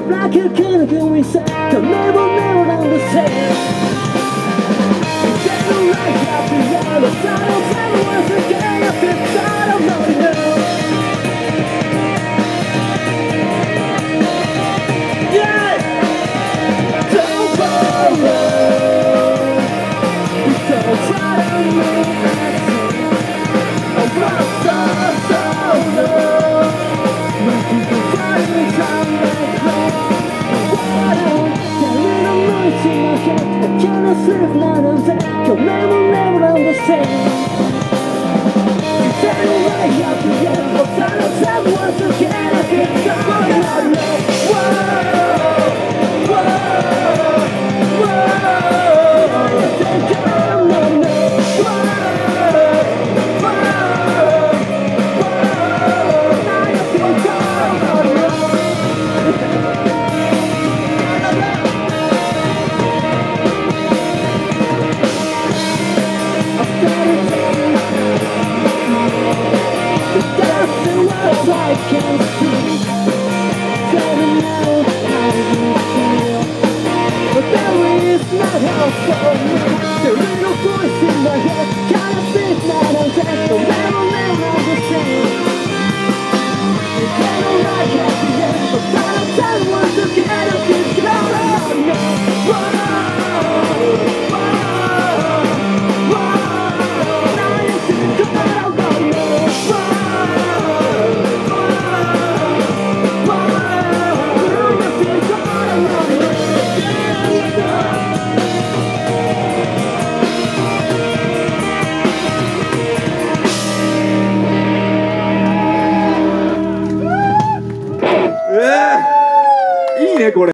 like a chemical we said, they'll never understand. They don't like up the yellow, I don't tell you once again, I feel tired of knowing you. Yeah! Don't worry, don't try to make me see. I'm lost, so low. When people find me, time like home. Little noise in my head, I cannot sleep night and day. You'll never understand. Tell me why you have to get, but I don't tell you once again. I feel tired of you. Whoa, whoa, whoa. I think I'm not new. Whoa, whoa, whoa. Now I feel tired of you. I can see, tell me now how you feel. But there is not hope for me. The little voice in my head can't speak night and day. They'll never understand. You can't like at the end, but I don't tell you once again. I keep going on. Whoa, whoa, whoa. Now you think about me. Whoa.